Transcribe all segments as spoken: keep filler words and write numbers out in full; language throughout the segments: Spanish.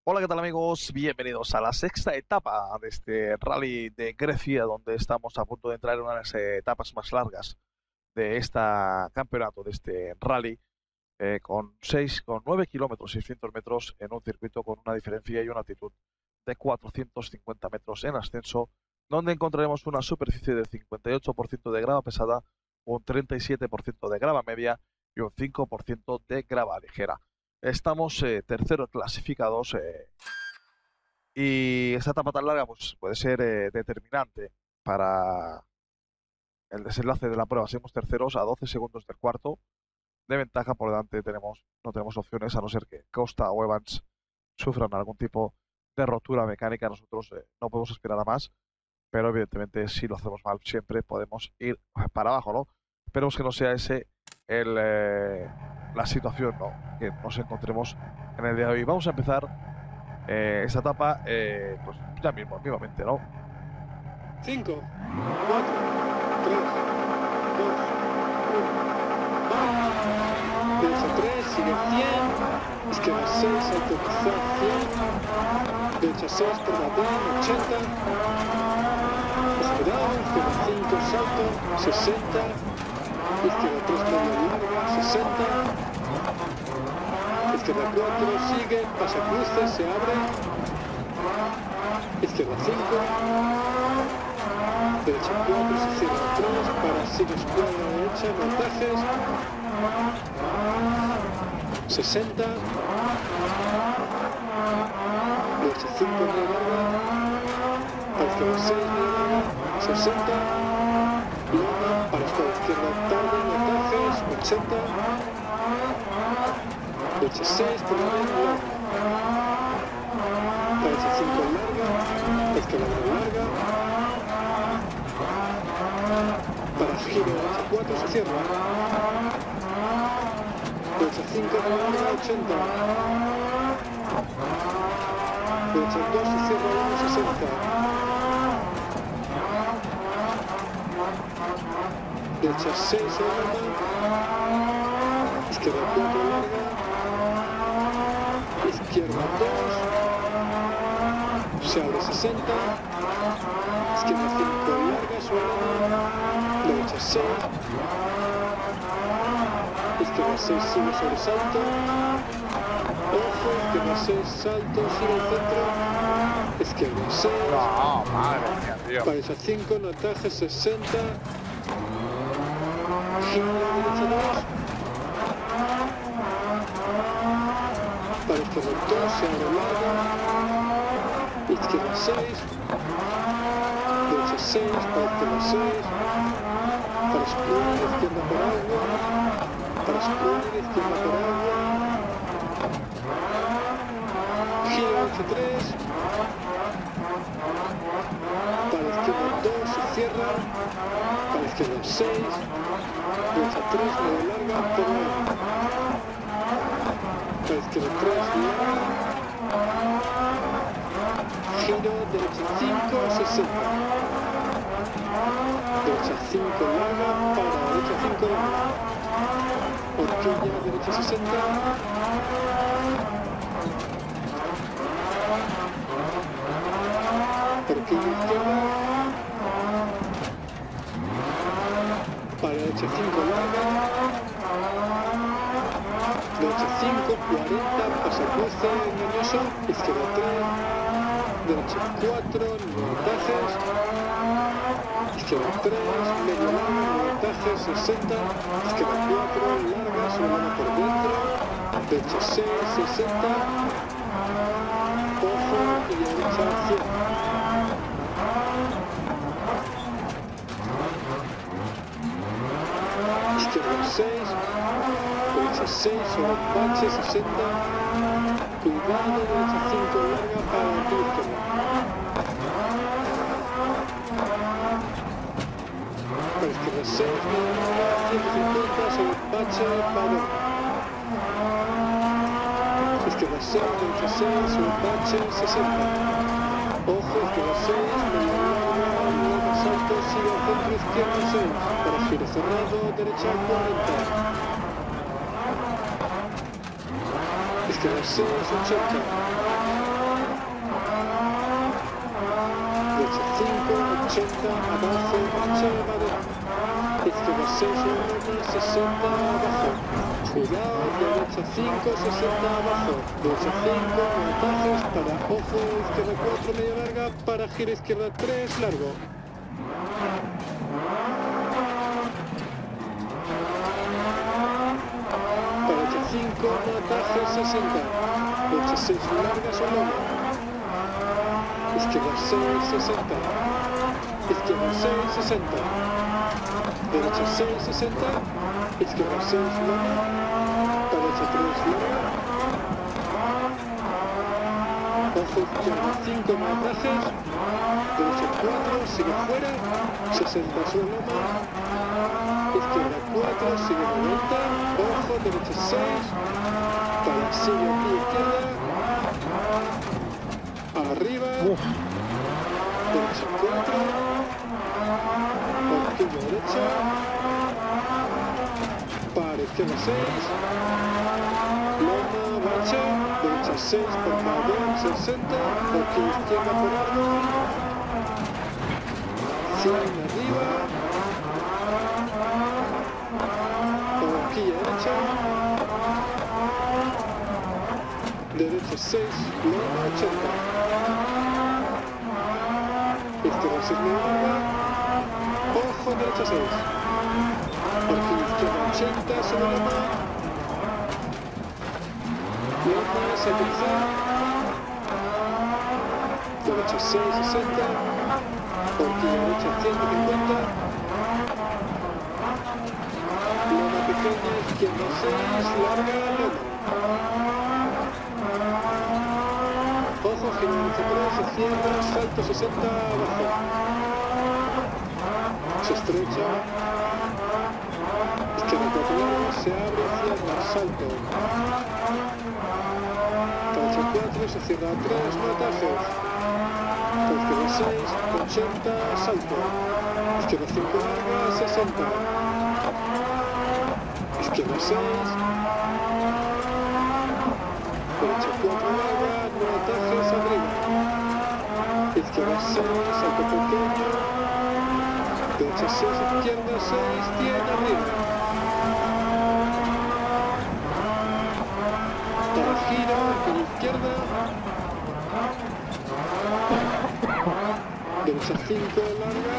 Hola, ¿qué tal amigos? Bienvenidos a la sexta etapa de este rally de Grecia, donde estamos a punto de entrar en una de las eh, etapas más largas de este campeonato, de este rally, eh, con seis, con nueve kilómetros, seiscientos metros en un circuito con una diferencia y una altitud de cuatrocientos cincuenta metros en ascenso, donde encontraremos una superficie del cincuenta y ocho por ciento de grava pesada, un treinta y siete por ciento de grava media y un cinco por ciento de grava ligera. Estamos eh, terceros clasificados eh, y esta etapa tan larga pues, puede ser eh, determinante para el desenlace de la prueba. Somos terceros a doce segundos del cuarto de ventaja. Por delante tenemos, no tenemos opciones a no ser que Costa o Evans sufran algún tipo de rotura mecánica. Nosotros eh, no podemos aspirar a más, pero evidentemente si lo hacemos mal siempre podemos ir para abajo, ¿no? Esperemos que no sea ese el, eh, la situación, ¿no?, que nos encontremos en el día de hoy. Vamos a empezar eh, esta etapa eh, pues ya mismo, vivamente, ¿no? cinco, cuatro, tres, dos, uno. Derecha tres, sigue cien. Izquierda seis, alto quizá cien. Derecha seis, curva bien, ochenta. Acelerado, izquierda cinco, salto, sesenta. Izquierda tres, medio larga, sesenta. Izquierda cuatro, sigue, pasa cruces, se abre. Izquierda cinco. Derecha cuatro, se cierra tres, para sigue escuadra derecha, montajes. sesenta. Derecha cinco, media larga. Para izquierda seis, media larga. sesenta. Longa, para escuadra izquierda tarde, montajes. ochenta. Derecha seis, por la media larga. Derecha cinco, larga. Izquierda larga. Para giro, derecha cuatro, se cierra. Derecha cinco, larga, ochenta. Derecha dos, se cierra, uno, sesenta. Derecha seis, se larga. Izquierda cuatro, larga. Izquierda dos. Se abre sesenta. Izquierda cinco, larga, suave. Derecha seis. Izquierda seis, sigue sobresalto. Ojo, izquierda seis, salto, sigue el centro. Izquierda seis. No, madre mía, tío. Derecha cinco, notaje sesenta. Giro, derecha dos. Para izquierda dos, se abre larga. Izquierda seis. Derecha seis, para izquierda seis. Para excluir, izquierda por agua. Para excluir, izquierda por agua. Giro once tres. Para izquierda dos, se cierra. Para izquierda seis. Derecha tres, medio larga, por larga. Para izquierda tres, larga. Giro, derecha cinco, sesenta. Derecha cinco, larga, para derecha cinco, larga. Horquilla, derecha sesenta. Horquilla izquierda. Para derecha cinco, larga. Derecha cinco, cuarenta, pasa cruce, engañoso. Izquierda tres. Derecha cuatro, montajes. Izquierda tres, medio larga, montajes, sesenta. Izquierda cuatro, larga, sobre por dentro. Derecha seis, sesenta. Ojo y derecha cien. Izquierda seis. Derecha seis, sobre bache, sesenta. Cuidado, derecha cinco, larga, para la izquierda. Para izquierda seis, media larga, ciento cincuenta, sobre bache, para izquierda seis, derecha seis, sobre bache, sesenta. Ojo, izquierda seis, media larga, luego salto, sigue al centro, izquierda seis. Para giro cerrado, derecha cuarenta. Izquierda seis, ochenta. cinco, ochenta, abajo, marcha, madera. Izquierda seis, loma, sesenta, abajo. Cuidado, derecha cinco, sesenta, abajo. Derecha cinco, no atajes, para ojo, izquierda cuatro, medio larga, para gira izquierda tres, largo. Para derecha cinco, no atajes, sesenta. Derecha seis, larga, son loma. Izquierda seis, sesenta. Izquierda seis, sesenta. Derecha seis, sesenta. Izquierda seis, loma. Derecha tres, larga. Ojo, izquierda cinco, no atajes. Derecha cuatro, sigue fuera. sesenta, sobre loma. Izquierda cuatro, sigue noventa. Ojo, derecha seis. Para sigue aquí, izquierda. Arriba. Uf. Derecha cuatro. Horquilla derecha. Para izquierda seis. Loma, marcha. Derecha seis por Madrid, sesenta. Horquilla izquierda por árbol. cien arriba. Horquilla derecha. Derecha seis, loma ochenta. Izquierda seis, larga. Ojo, derecha seis. Horquilla izquierda ochenta, sobre loma. Loma, salpiza. Derecha seis, sesenta. Horquilla derecha ciento cincuenta. Loma pequeña, izquierda seis, larga, loma. Ojo, gira derecha tres, se cierra, salto sesenta, abajo. Se estrecha. Izquierda cuatro largo, se abre, cierra, salto. Derecha cuatro, se cierra tres, no atajes. Izquierda seis, ochenta, salto. Izquierda cinco larga, sesenta. Izquierda seis. Derecha cuatro larga, no atajes, arriba. Izquierda seis, salto pequeño. Derecha seis, izquierda seis, cien, arriba. Para gira, con izquierda. Derecha cinco, larga.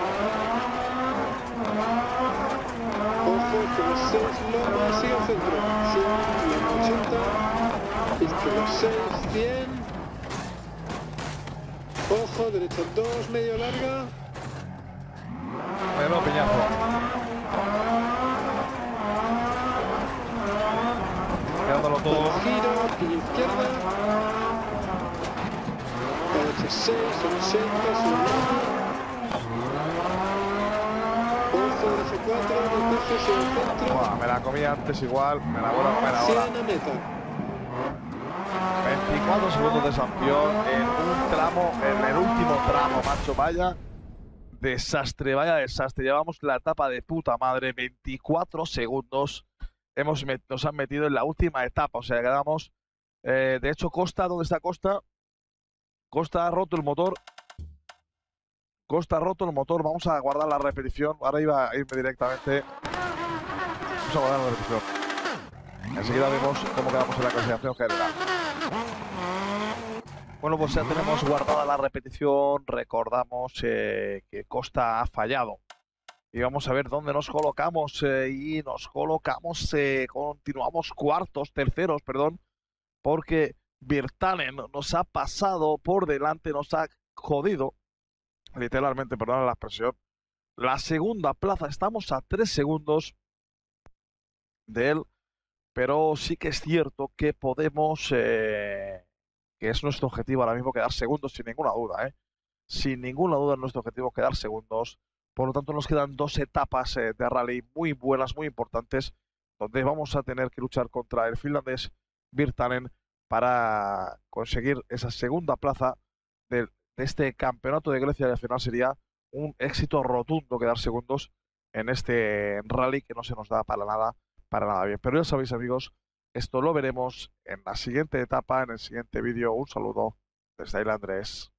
Ojo, izquierda seis, loma, sigue al centro. cien, loma ochenta. Izquierda seis, cien. Ojo, derecha dos, medio larga. Bueno, peñazo. Quedándolo todo. Para giro, pilla izquierda. Derecha seis, ochenta, sobre loma. Ojo, derecha cuatro, derecha sobre el centro. Buah, me la comí antes igual, me la vuelvo a comer ahora. cien a meta. veinticuatro segundos de sanción en un tramo, en el último tramo, macho, vaya desastre, vaya desastre. Llevamos la etapa de puta madre, veinticuatro segundos. Hemos met- nos han metido en la última etapa, o sea, quedamos. Eh, de hecho, Costa, ¿dónde está Costa? Costa ha roto el motor. Costa ha roto el motor. Vamos a guardar la repetición. Ahora iba a irme directamente. Vamos a guardar la repetición. Enseguida vemos cómo quedamos en la clasificación general. Bueno, pues ya tenemos guardada la repetición. Recordamos eh, que Costa ha fallado. Y vamos a ver dónde nos colocamos. Eh, y nos colocamos, eh, continuamos cuartos, terceros, perdón, porque Virtanen nos ha pasado por delante, nos ha jodido, literalmente, perdón la expresión, la segunda plaza. Estamos a tres segundos de él, pero sí que es cierto que podemos, eh, que es nuestro objetivo ahora mismo, quedar segundos sin ninguna duda, ¿eh? Sin ninguna duda es nuestro objetivo quedar segundos. Por lo tanto, nos quedan dos etapas eh, de rally muy buenas, muy importantes, donde vamos a tener que luchar contra el finlandés Virtanen para conseguir esa segunda plaza de, de este campeonato de Grecia, y al final sería un éxito rotundo quedar segundos en este rally que no se nos da para nada, para nada bien. Pero ya sabéis, amigos, esto lo veremos en la siguiente etapa, en el siguiente vídeo. Un saludo desde Isla Andrés.